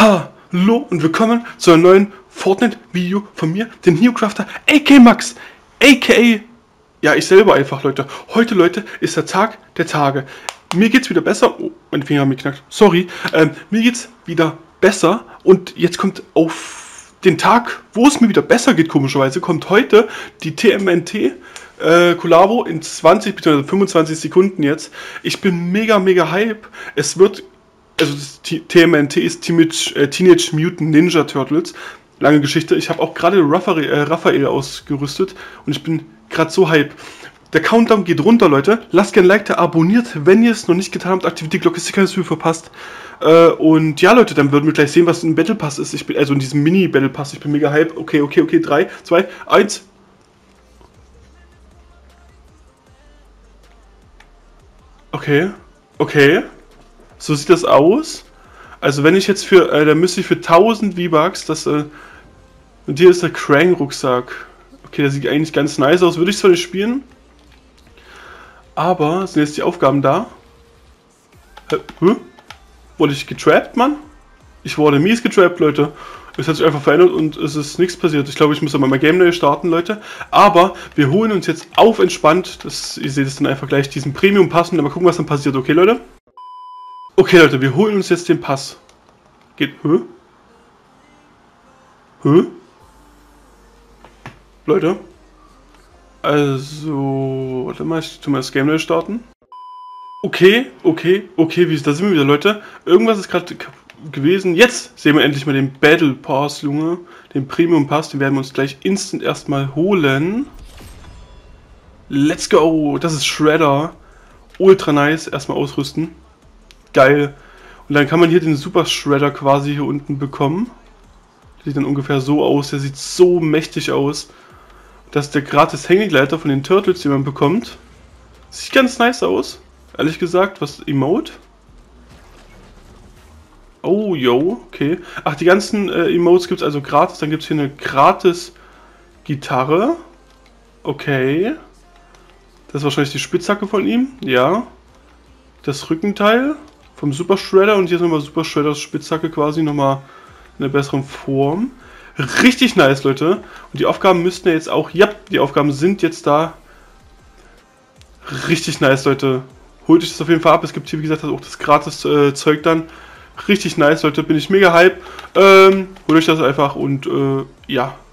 Hallo und willkommen zu einem neuen Fortnite-Video von mir, dem Neocrafter, aka Max, aka, ja, ich selber einfach, Leute. Heute, Leute, ist der Tag der Tage. Mir geht's wieder besser. Oh, mein Finger hat mich geknackt. Sorry. Mir geht's wieder besser und jetzt kommt auf den Tag, wo es mir wieder besser geht, komischerweise, kommt heute die TMNT Kollabo in 20 bzw. 25 Sekunden jetzt. Ich bin mega hype. Es wird, also das TMNT ist Teenage Mutant Ninja Turtles. Lange Geschichte. Ich habe auch gerade Raphael ausgerüstet und ich bin gerade so hype. Der Countdown geht runter, Leute. Lasst gerne ein Like da, abonniert, wenn ihr es noch nicht getan habt. Aktiviert die Glocke, dass ihr kein Video verpasst. Und ja, Leute, dann würden wir gleich sehen, was ein Battle Pass ist. Ich bin, also in diesem Mini-Battle Pass. Ich bin mega hype. Okay. 3, 2, 1. Okay. So sieht das aus. Also wenn ich jetzt für, dann müsste ich für 1000 V-Bucks, und hier ist der Krang-Rucksack. Okay, der sieht eigentlich ganz nice aus. Würde ich zwar nicht spielen, aber sind jetzt die Aufgaben da? Wurde ich getrappt, Mann? Ich wurde mies getrappt, Leute. Es hat sich einfach verändert und es ist nichts passiert. Ich glaube, ich muss aber mein Game neu starten, Leute. Aber wir holen uns jetzt auf entspannt, ihr seht es dann einfach gleich, diesen Premium-Pass und dann mal gucken, was dann passiert. Okay, Leute? Okay, Leute, wir holen uns jetzt den Pass. Geht, Leute? Also, warte mal, ich tu mal das Game neu starten. Okay, da sind wir wieder, Leute. Irgendwas ist gerade gewesen. Jetzt sehen wir endlich mal den Battle Pass, Junge. Den Premium Pass, den werden wir uns gleich instant erstmal holen. Let's go. Das ist Shredder. Ultra nice. Erstmal ausrüsten. Geil. Und dann kann man hier den Super Shredder quasi hier unten bekommen. Der sieht dann ungefähr so aus. Der sieht so mächtig aus. Das ist der gratis Hängegleiter von den Turtles, den man bekommt. Sieht ganz nice aus. Ehrlich gesagt, was Emote? Oh, yo, okay. Ach, die ganzen Emotes gibt es also gratis. Dann gibt es hier eine gratis Gitarre. Okay. Das ist wahrscheinlich die Spitzhacke von ihm. Ja. Das Rückenteil vom Super Shredder. Und hier ist nochmal Super Shredders Spitzhacke quasi nochmal in einer besseren Form. Richtig nice, Leute. Und die Aufgaben müssten ja jetzt auch... Ja, die Aufgaben sind jetzt da. Richtig nice, Leute. Holt euch das auf jeden Fall ab. Es gibt hier, wie gesagt, auch das gratis Zeug dann. Richtig nice, Leute. Bin ich mega hype. Holt euch das einfach und ja.